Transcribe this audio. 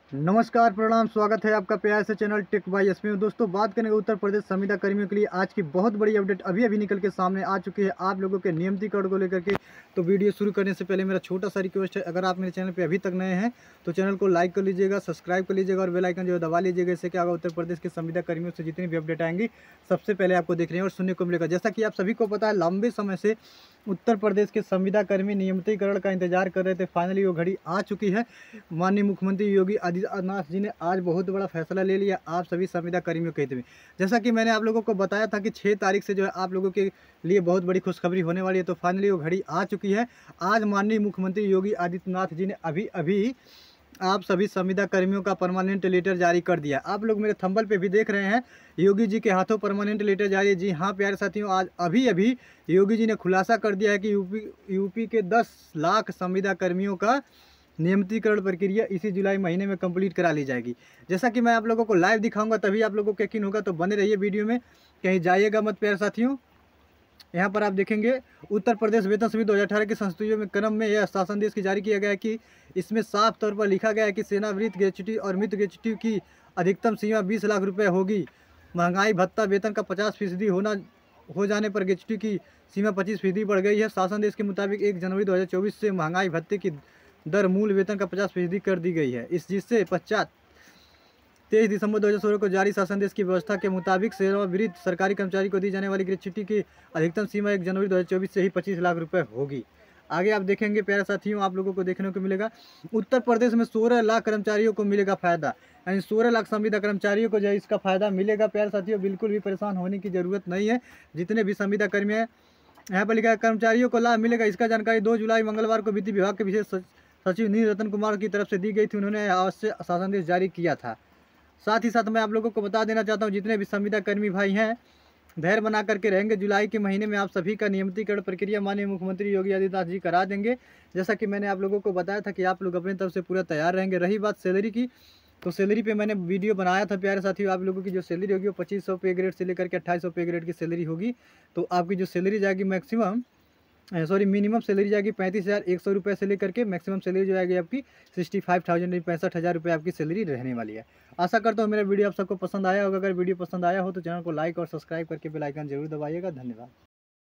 नमस्कार, प्रणाम, स्वागत है आपका प्यार से चैनल टेक बाय एसपी में। दोस्तों, बात करेंगे उत्तर प्रदेश संविदा कर्मियों के लिए आज की बहुत बड़ी अपडेट अभी निकल के सामने आ चुकी है आप लोगों के नियमितीकरण को लेकर के। तो वीडियो शुरू करने से पहले मेरा छोटा सा रिक्वेस्ट है, अगर आप मेरे चैनल पे अभी तक नए हैं तो चैनल को लाइक कर लीजिएगा, सब्सक्राइब कर लीजिएगा और बेल आइकन जो है दबा लीजिएगा। इससे क्या होगा, उत्तर प्रदेश के संविदा कर्मियों से जितनी भी अपडेट आएंगी सबसे पहले आपको देखने और सुनने को मिलेगा। जैसा कि आप सभी को पता है, लंबे समय से उत्तर प्रदेश के संविदा कर्मी नियमितीकरण का इंतजार कर रहे थे। फाइनली वो घड़ी आ चुकी है। माननीय मुख्यमंत्री योगी आदित्यनाथ जी ने आज बहुत बड़ा फैसला ले लिया आप सभी संविदा कर्मियों के हित में। जैसा कि मैंने आप लोगों को बताया था कि 6 तारीख से जो है आप लोगों के लिए बहुत बड़ी खुशखबरी होने वाली है। तो फाइनली वो घड़ी आ चुकी है। आज माननीय मुख्यमंत्री योगी आदित्यनाथ जी ने अभी आप सभी संविदा कर्मियों का परमानेंट लेटर जारी कर दिया। आप लोग मेरे थंबल पे भी देख रहे हैं, योगी जी के हाथों परमानेंट लेटर जारी है। जी हाँ प्यारे साथियों, आज अभी योगी जी ने खुलासा कर दिया है कि यूपी के 10 लाख संविदा कर्मियों का नियमितीकरण प्रक्रिया इसी जुलाई महीने में कंप्लीट करा ली जाएगी। जैसा कि मैं आप लोगों को लाइव दिखाऊंगा तभी आप लोगों को यकीन होगा, तो बने रहिए वीडियो में, कहीं जाइएगा मत प्यारे साथियों। यहाँ पर आप देखेंगे उत्तर प्रदेश वेतन समिति 2018 के संस्तुतियों में क्रम में यह शासन देश की जारी किया गया है कि इसमें साफ तौर पर लिखा गया है कि सेनावृत्त ग्रेच्युटी और मित्र ग्रेच्युटी की अधिकतम सीमा 20 लाख रुपए होगी। महंगाई भत्ता वेतन का 50% हो जाने पर ग्रेच्युटी की सीमा 25% बढ़ गई है। शासन देश के मुताबिक 1 जनवरी 2024 से महंगाई भत्ते की दर मूल वेतन का 50% कर दी गई है। इस जिससे पश्चात 23 दिसंबर 2016 को जारी शासन देश की व्यवस्था के मुताबिक सेवानिवृत्त सरकारी कर्मचारी को दी जाने वाली ग्रेच्युटी की अधिकतम सीमा 1 जनवरी 2024 से ही 25 लाख रुपए होगी। आगे आप देखेंगे प्यारे साथियों, आप लोगों को देखने को मिलेगा उत्तर प्रदेश में 16 लाख कर्मचारियों को मिलेगा फायदा, यानी 16 लाख संविदा कर्मचारियों को जो है इसका फायदा मिलेगा। प्यारे साथियों, बिल्कुल भी परेशान होने की जरूरत नहीं है। जितने भी संविदा कर्मी हैं, यहाँ पर लिखा है कर्मचारियों को लाभ मिलेगा। इसका जानकारी 2 जुलाई मंगलवार को वित्त विभाग के विशेष सचिव नील रतन कुमार की तरफ से दी गई थी। उन्होंने आवश्यक शासन जारी किया था। साथ ही साथ मैं आप लोगों को बता देना चाहता हूँ, जितने भी संविदा कर्मी भाई हैं धैर्य बना करके रहेंगे। जुलाई के महीने में आप सभी का नियमितीकरण प्रक्रिया माननीय मुख्यमंत्री योगी आदित्यनाथ जी करा देंगे। जैसा कि मैंने आप लोगों को बताया था कि आप लोग अपनी तरफ से पूरा तैयार रहेंगे। रही बात सैलरी की, तो सैलरी पे मैंने वीडियो बनाया था प्यारे साथियों। आप लोगों की जो सैलरी होगी वो 2500 पे ग्रेड से लेकर के 2800 पे ग्रेड की सैलरी होगी। तो आपकी जो सैलरी जाएगी मिनिमम सैलरी जाएगी 35,100 रुपये से लेकर के मैक्सिमम सैलरी जो आएगी आपकी 65,000 65,000 रुपये आपकी सैलरी रहने वाली है। आशा करता हूँ मेरा वीडियो आप सबको पसंद आया होगा। अगर वीडियो पसंद आया हो तो चैनल को लाइक और सब्सक्राइब करके बेल आइकन जरूर दबाइएगा। धन्यवाद।